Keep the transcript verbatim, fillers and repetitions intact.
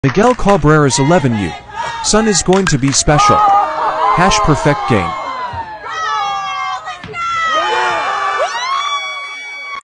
Miguel Cabrera's eleven U. Son is going to be special. Hash perfect game.